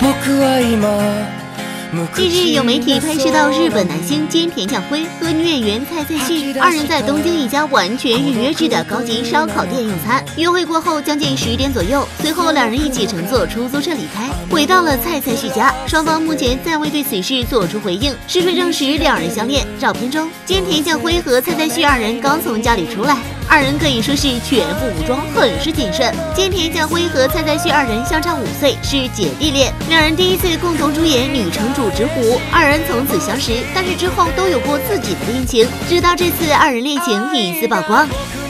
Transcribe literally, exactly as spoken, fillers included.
近日有媒体拍摄到日本男星菅田将晖和女演员蔡蔡旭二人在东京一家完全预约制的高级烧烤店用餐。约会过后将近十点左右，随后两人一起乘坐出租车离开，回到了蔡蔡旭家。双方目前暂未对此事做出回应。实锤证实两人相恋。照片中，菅田将晖和蔡蔡旭二人刚从家里出来。二人可以说是全副武装，很是谨慎。菅田将晖和蔡蔡旭二人相差五岁，是姐弟恋。两人第一次共同主演女城主之虎，二人从此相识，但是之后都有过自己的恋情，直到这次二人恋情疑似曝光。